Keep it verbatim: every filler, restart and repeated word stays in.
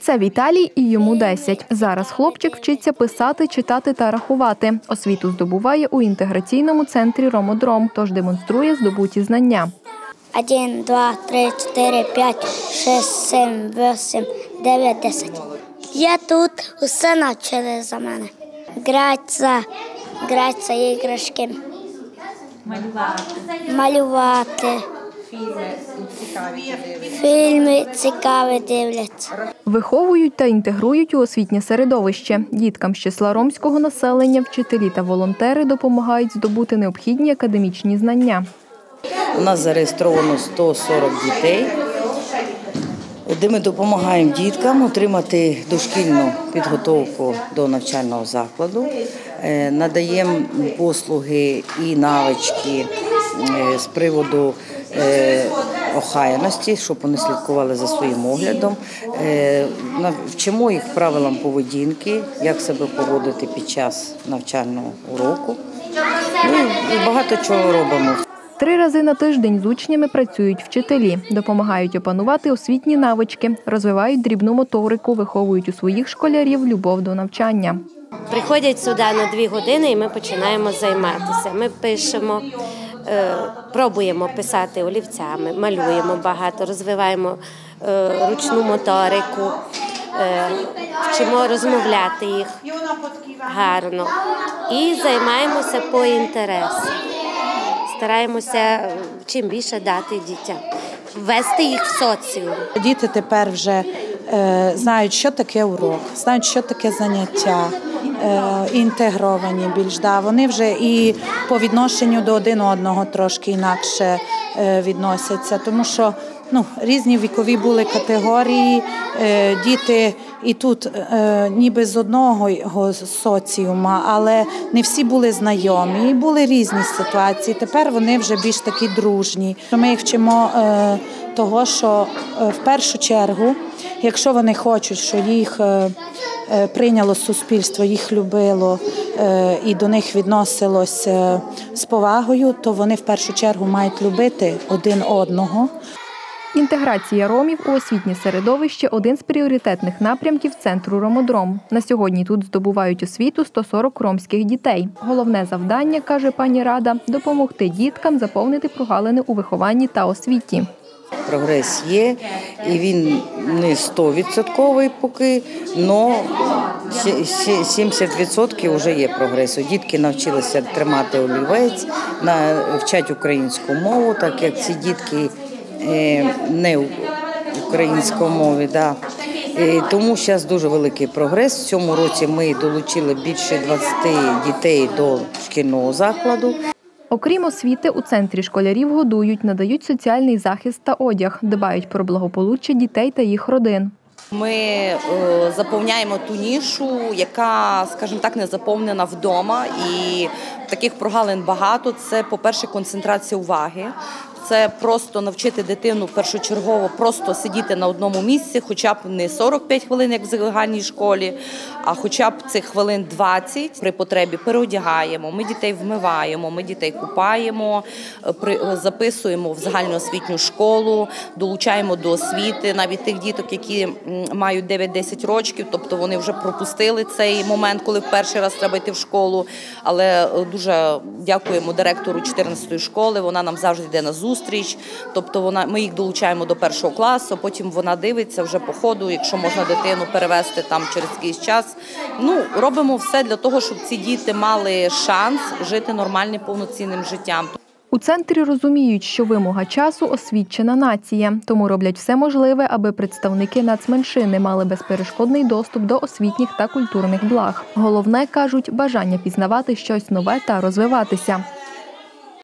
Це Віталій і йому десять. Зараз хлопчик вчиться писати, читати та рахувати. Освіту здобуває у інтеграційному центрі «Ромодром», тож демонструє здобуті знання. Один, два, три, чотири, п'ять, шість, сім, вісім, дев'ять, десять. Я тут, усе навчили за мене. Гратися, гратися іграшки. Малювати. Малювати. Фільми цікаві дивляться. Виховують та інтегрують у освітнє середовище. Діткам з числа ромського населення вчителі та волонтери допомагають здобути необхідні академічні знання. У нас зареєстровано сто сорок дітей, де ми допомагаємо діткам отримати дошкільну підготовку до навчального закладу, надаємо послуги і навички з приводу охайності, щоб вони слідкували за своїм оглядом. Вчимо їх правилам поведінки, як себе поводити під час навчального уроку. Ну, і багато чого робимо. Три рази на тиждень з учнями працюють вчителі, допомагають опанувати освітні навички, розвивають дрібну моторику, виховують у своїх школярів любов до навчання. Приходять сюди на дві години і ми починаємо займатися. Ми пишемо, пробуємо писати олівцями, малюємо багато, розвиваємо ручну моторику, вчимо розмовляти їх гарно і займаємося по інтересу. Стараємося чим більше дати дітям, ввести їх в соціум. Діти тепер вже е, знають, що таке урок, знають, що таке заняття, е, інтегровані більш. Да. Вони вже і по відношенню до один одного трошки інакше е, відносяться, тому що ну, різні вікові були категорії, е, діти і тут е, ніби з одного соціума, але не всі були знайомі, і були різні ситуації. Тепер вони вже більш такі дружні. Ми їх вчимо е, того, що е, в першу чергу, якщо вони хочуть, що їх е, е, прийняло суспільство, їх любило е, і до них відносилось е, з повагою, то вони в першу чергу мають любити один одного. Інтеграція ромів у освітнє середовище – один з пріоритетних напрямків центру «Ромодром». На сьогодні тут здобувають освіту сто сорок ромських дітей. Головне завдання, каже пані Рада, допомогти діткам заповнити прогалини у вихованні та освіті. Прогрес є, і він не стовідсотковий поки, але сімдесят відсотків вже є прогресу. Дітки навчилися тримати олівець, вчать українську мову, так як ці дітки не українською мові. Да. Тому зараз дуже великий прогрес. В цьому році ми долучили більше двадцяти дітей до шкільного закладу. Окрім освіти, у центрі школярів годують, надають соціальний захист та одяг, дбають про благополуччя дітей та їх родин. Ми е, заповняємо ту нішу, яка, скажімо так, не заповнена вдома. І таких прогалин багато. Це, по-перше, концентрація уваги. Це просто навчити дитину першочергово просто сидіти на одному місці, хоча б не сорок п'ять хвилин, як в загальній школі, а хоча б цих хвилин двадцять при потребі переодягаємо, ми дітей вмиваємо, ми дітей купаємо, записуємо в загальноосвітню школу, долучаємо до освіти, навіть тих діток, які мають дев'ять-десять років, тобто вони вже пропустили цей момент, коли в перший раз треба йти в школу, але дуже дякуємо директору чотирнадцятої школи, вона нам завжди йде на зустріч. Зустріч, тобто вона, ми їх долучаємо до першого класу, потім вона дивиться вже по ходу, якщо можна дитину перевести там через якийсь час. Ну, робимо все для того, щоб ці діти мали шанс жити нормальним, повноцінним життям. У центрі розуміють, що вимога часу – освічена нація, тому роблять все можливе, аби представники нацменшини мали безперешкодний доступ до освітніх та культурних благ. Головне, кажуть, бажання пізнавати щось нове та розвиватися.